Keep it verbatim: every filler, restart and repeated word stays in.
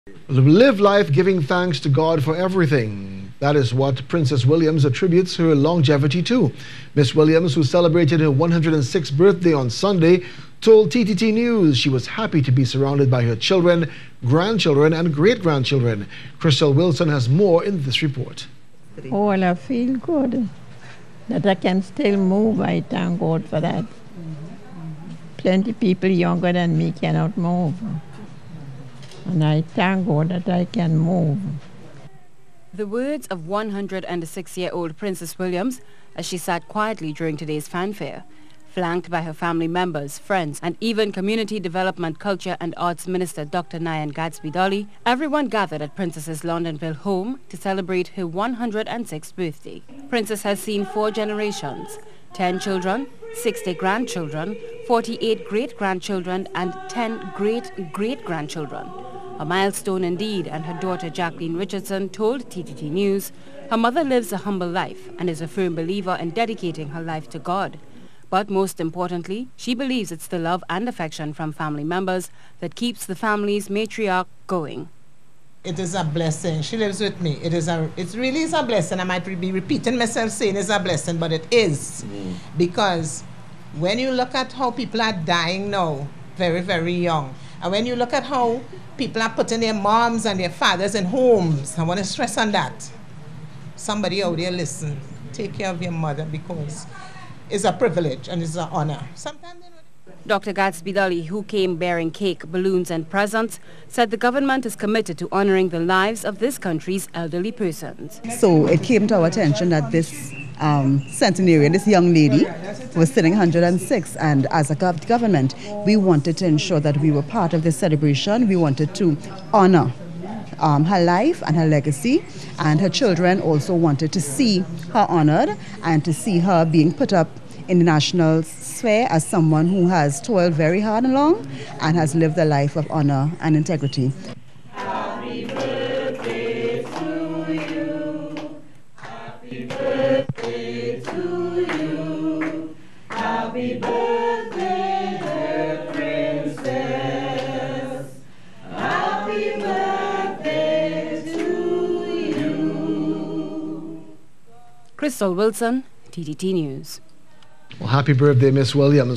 Live life giving thanks to God for everything. That is what Princess Williams attributes her longevity to. Miss Williams, who celebrated her one hundred sixth birthday on Sunday, told T T T News she was happy to be surrounded by her children, grandchildren, and great-grandchildren. Khrystal Wilson has more in this report. Oh, well, I feel good that I can still move. I thank God for that. Plenty people younger than me cannot move. And I thank God that I can move. The words of one hundred six-year-old Princess Williams as she sat quietly during today's fanfare. Flanked by her family members, friends, and even Community Development, Culture and Arts Minister Doctor Nyan Gatsby-Dolly, everyone gathered at Princess's Londonville home to celebrate her one hundred sixth birthday. Princess has seen four generations, ten children, sixty grandchildren, forty-eight great-grandchildren, and ten great-great-grandchildren. A milestone indeed, and her daughter Jacqueline Richardson told T T T News her mother lives a humble life and is a firm believer in dedicating her life to God. But most importantly, she believes it's the love and affection from family members that keeps the family's matriarch going. It is a blessing. She lives with me. It is a. It really is a blessing. I might be repeating myself saying it's a blessing, but it is. Mm. Because when you look at how people are dying now, very, very young, and when you look at how people are putting their moms and their fathers in homes, I want to stress on that. Somebody out there, listen, take care of your mother, because it's a privilege and it's an honor. Sometimes Doctor Gatsby-Dolly, who came bearing cake, balloons and presents, said the government is committed to honoring the lives of this country's elderly persons. So it came to our attention that this um, centenarian, this young lady, was sitting one hundred six, and as a gov government, we wanted to ensure that we were part of this celebration. We wanted to honor um, her life and her legacy, and her children also wanted to see her honored and to see her being put up in the national sphere as someone who has toiled very hard and long and has lived a life of honor and integrity. Happy birthday to you. Happy birthday to you. Happy birthday, dear princess. Happy birthday to you. Khrystal Wilson, T T T News. Well, happy birthday, Miss Williams.